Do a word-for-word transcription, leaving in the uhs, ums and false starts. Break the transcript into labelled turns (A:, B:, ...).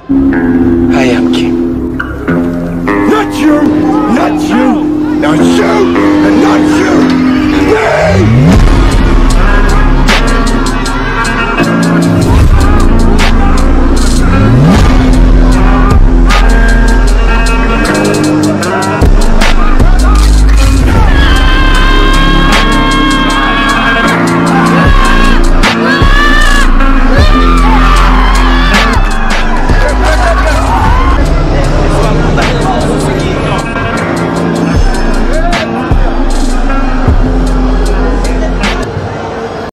A: I am king.
B: Not you! Not you! Not you! And not you! Me!